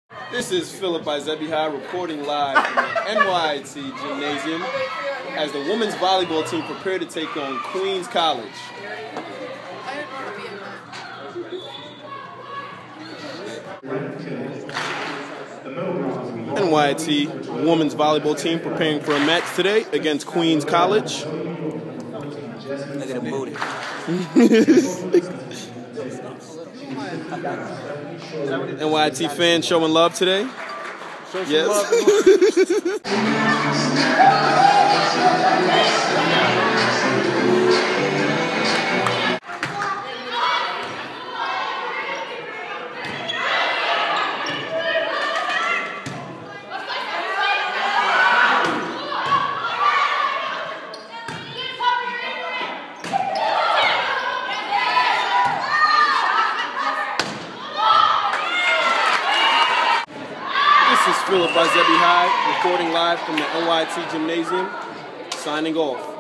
This is Philip by Zebi High reporting live from the NYIT Gymnasium as the women's volleyball team prepare to take on Queens College. NYIT women's volleyball team preparing for a match today against Queens College. Look at the booty. NYIT fans showing love today? Yes. This is Philip by Zebi High, reporting live from the NYIT Gymnasium, signing off.